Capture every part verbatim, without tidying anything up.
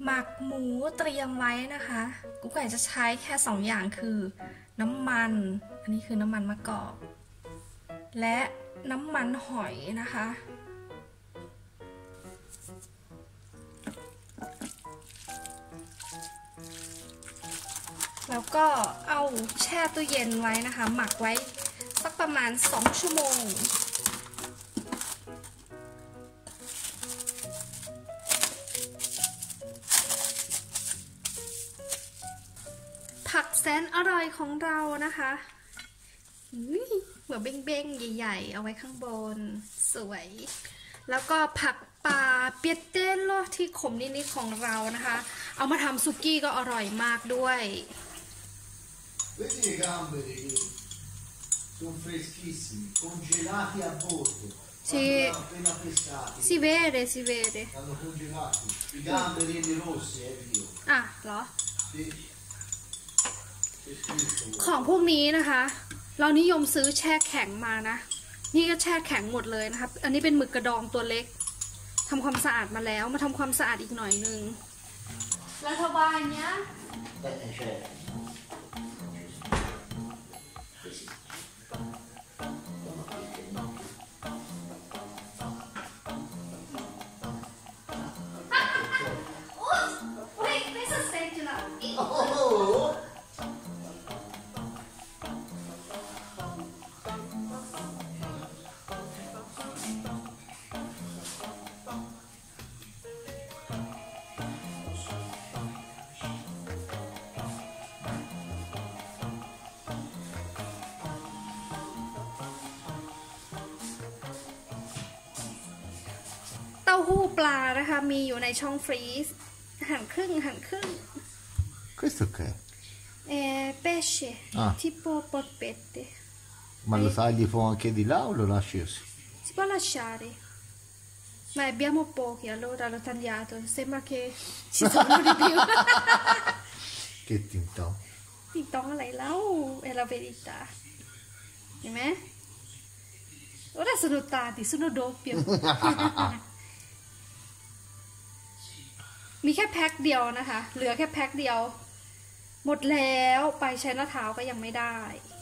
หมักหมูเตรียมไว้นะคะกุ๊กไก่จะใช้แค่สองอย่างคือน้ำมันอันนี้คือน้ำมันมะกอกและน้ำมันหอยนะคะแล้วก็เอาแช่ตู้เย็นไว้นะคะหมักไว้สักประมาณสองชั่วโมงผักแสนอร่อยของเรานะคะหัวเบ้งๆใหญ่ๆเอาไว้ข้างบนสวยแล้วก็ผักปลาเปียเต้โลที่ขมนิดๆของเรานะคะเอามาทำซุกี้ก็อร่อยมากด้วย Vedi i gamberi che sono freschissimi, congelati a bordo. Sì. Appena pescati. Si vede, si vede. Stanno congelati. I gamberi e i rossi, eh, Dio. อ่ะเหรอ Sì. ของพวกนี้นะคะเรานิยมซื้อแช่แข็งมานะนี่ก็แช่แข็งหมดเลยนะครับอันนี้เป็นหมึกกระดองตัวเล็กทำความสะอาดมาแล้วมาทำความสะอาดอีกหน่อยนึงแล้วทบายเนี้ยเต้าหู้ปลานะคะมีอยู่ในช่องฟรีซหั่นครึ่งหั่นครึ่ง Questo che è? Eh, pesce ah. tipo polpette ma lo tagli anche di là o lo lasci così? Si può lasciare ma abbiamo pochi allora l'ho tagliato sembra che ci sono di più che tintong tintong อะไรเล่า è la veritàเห็นไหม ora sono tanti sono doppio มีแค่แพ็คเดียวนะคะเหลือแค่แพ็คเดียวหมดแล้วไปใช้หน้าเท้าก็ยังไม่ได้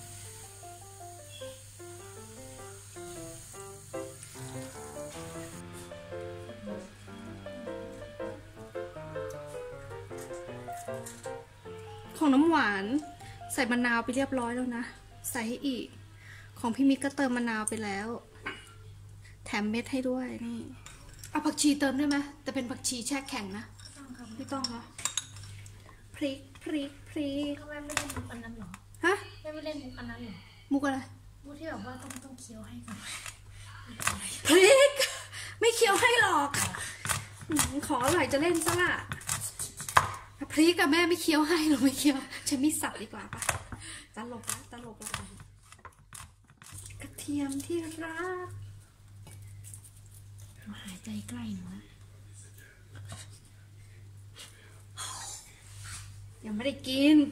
ของน้ำหวานใส่มะนาวไปเรียบร้อยแล้วนะใส่ให้อีกของพี่มิกก็เติมมะนาวไปแล้วแถมเม็ดให้ด้วยนี่เอาผักชีเติมได้ไหมแต่เป็นผักชีแช่แข็งนะไม่ต้องนะพริกพริกพริกแม่ไม่เล่นมุกอันนั้นหรอฮะแม่ไม่เล่นมุกอันนั้นหรอมุกอะไรมุกที่แบบว่าต้องต้องเคี้ยวให้กันพริกไม่เคี้ยวให้หรอกขออร่อยจะเล่นซะละพริกกับแม่ไม่เคี้ยวให้หรอกไม่เคี้ยวใช้มีดสับดีกว่าปะตลกละตลกละกระเทียมที่รักมาหายใจใกล้หนูนะยังไม่ได้กิน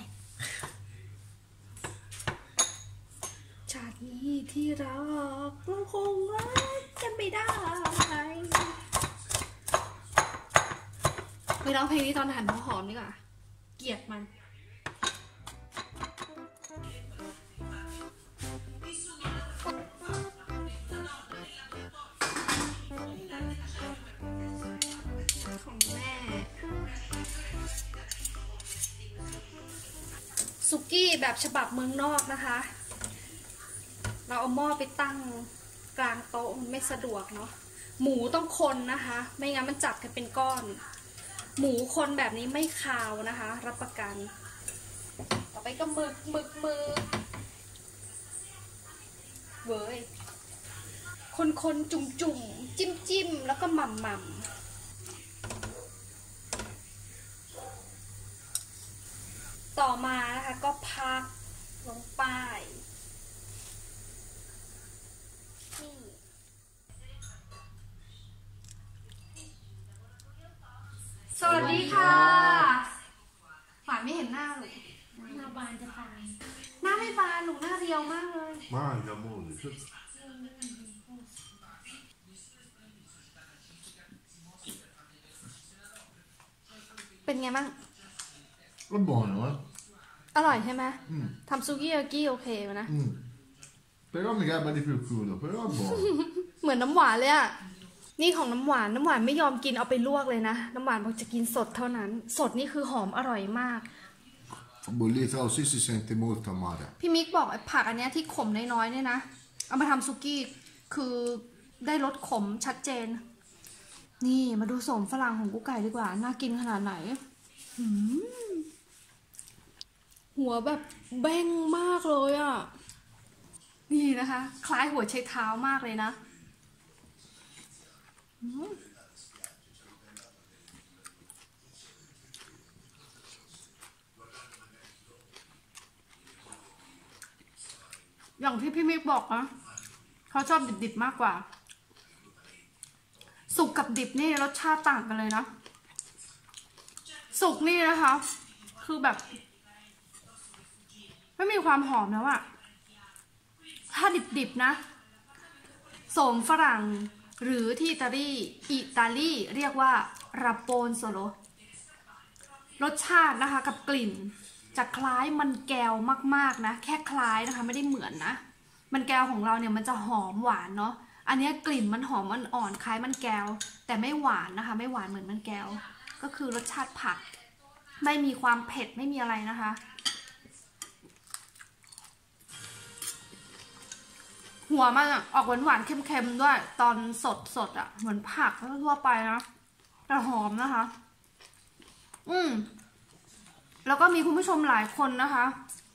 ชาตินี้ที่รักเราคงรักกันไม่ได้ไปร้องเพลงนี้ตอนหั่นหัวหอมดีกว่าเกลียดมันของแม่สุกี้แบบฉบับเมืองนอกนะคะเราเอาหม้อไปตั้งกลางโต๊ะมันไม่สะดวกเนาะหมูต้องคนนะคะไม่งั้นมันจับกันเป็นก้อนหมูคนแบบนี้ไม่คาวนะคะรับประกันต่อไปก็หมึกหมึกมือเว้ยคนคนจุ่มจุ่มจิ้มจิ้มแล้วก็หม่ำหม่ำต่อมานะคะก็พักลงไปสวัสดีค่ะหวานไม่เห็นหน้าเลยหน้าบานจะตายหน้าไม่บานหนูหน้าเรียวมากเลย mangia molto เป็นไงบ้าง È buono, eh? อร่อยใช่ไหมอืมทำซุกี้ยากิโอเคไหมนะ Mm. Però mi garba di più crudo, però è buono. เหมือนน้ำหวานเลยอะนี่ของน้ำหวานน้ำหวานไม่ยอมกินเอาไปลวกเลยนะน้ำหวานบอกจะกินสดเท่านั้น สดนี่คือหอมอร่อยมาก Bollita così si sente molto amara. พี่มิกบอกไอ้ผักอันเนี้ยที่ขมน้อยๆเนี่ยนะเอามาทำซุกี้คือได้รสขมชัดเจน นี่มาดูโสมฝรั่งของกุ๊กไก่ดีกว่าน่ากินขนาดไหนหืมหัวแบบแบ้งมากเลยอ่ะนี่นะคะ คล้ายหัวไชเท้ามากเลยนะอืมอย่างที่พี่มิกบอกนะเขาชอบดิบๆมากกว่า สุกกับดิบนี่รสชาติต่างกันเลยนะ สุกนี่นะคะ คือแบบไม่มีความหอมแล้วอะถ้าดิบๆนะโสมฝรั่งหรือที่อิตาลีอิตาลีเรียกว่าราโปนโซโลรสชาตินะคะกับกลิ่นจะคล้ายมันแก้วมากๆนะแค่คล้ายนะคะไม่ได้เหมือนนะมันแก้วของเราเนี่ยมันจะหอมหวานเนาะอันนี้กลิ่นมันหอมอ่อนๆคล้ายมันแก้วแต่ไม่หวานนะคะไม่หวานเหมือนมันแก้วก็คือรสชาติผักไม่มีความเผ็ดไม่มีอะไรนะคะหัวมันออกหวานหวานๆเค็มๆด้วยตอนสดสดอ่ะเหมือนผักทั่วไปนะแต่หอมนะคะอืมแล้วก็มีคุณผู้ชมหลายคนนะคะ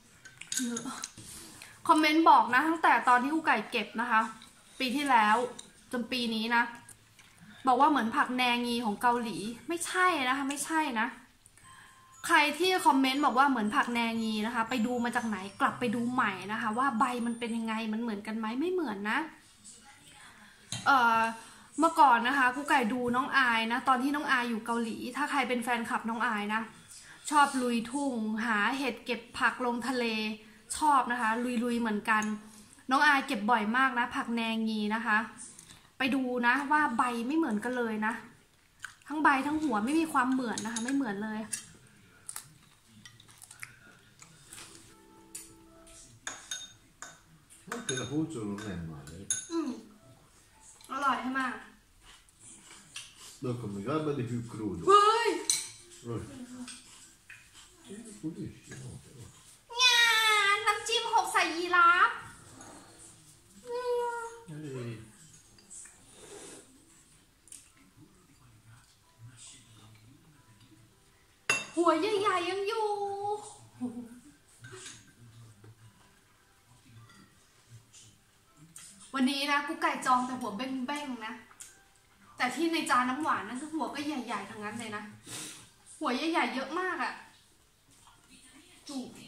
คอมเมนต์บอกนะตั้งแต่ตอนที่กุ๊กไก่เก็บนะคะปีที่แล้วจนปีนี้นะบอกว่าเหมือนผักแนงีของเกาหลีไม่ใช่นะคะไม่ใช่นะใครที่คอมเมนต์บอกว่าเหมือนผักแนงีนะคะไปดูมาจากไหนกลับไปดูใหม่นะคะว่าใบมันเป็นยังไงมันเหมือนกันไหมไม่เหมือนนะเอ่อเมื่อก่อนนะคะกุ๊กไก่ดูน้องอายนะตอนที่น้องอายอยู่เกาหลีถ้าใครเป็นแฟนคลับน้องอายนะชอบลุยทุ่งหาเห็ดเก็บผักลงทะเลชอบนะคะลุยๆเหมือนกันน้องอายเก็บบ่อยมากนะผักแนงีนะคะไปดูนะว่าใบไม่เหมือนกันเลยนะทั้งใบทั้งหัวไม่มีความเหมือนนะคะไม่เหมือนเลย Anche la puzza non è male. อืมอร่อยใช่ไหม Dopo mi garba di più crudo. เฮ้ย Eh. Pulisci, no? งานน้ำจิ้มหกใส่ยีราฟ Ehi. หัวใหญ่ๆยังอยู่วันนี้นะกุ๊กไก่จองแต่หัวเบ้งๆนะแต่ที่ในจานน้ำหวานนั่นคือหัวก็ใหญ่ๆทั้งนั้นเลยนะหัวใหญ่ๆเยอะมากอะจุก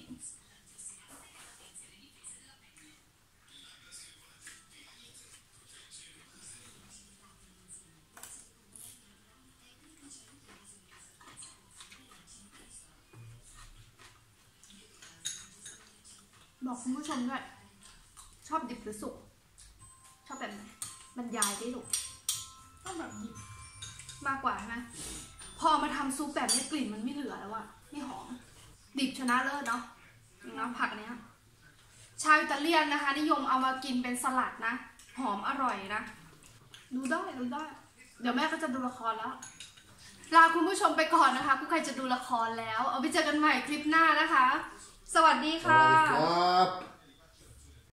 บอกคุณผู้ชมด้วยชอบดิบหรือสุกชอบแบบไหนบรรยายได้ลูกต้องแบบดิบมากกว่าใช่ไหมพอมาทำซุปแบบนี้กลิ่นมันไม่เหลือแล้วอะไม่หอมดิบชนะเลิศเนาะเนาะผักเนี้ยชาวอิตาเลียนนะคะนิยมเอามากินเป็นสลัดนะหอมอร่อยนะดูได้ดูได้เดี๋ยวแม่ก็จะดูละครแล้วลาคุณผู้ชมไปก่อนนะคะกุ๊กไก่จะดูละครแล้วเอาไปเจอกันใหม่คลิปหน้านะคะ สวัสดีค่ะ Ciao.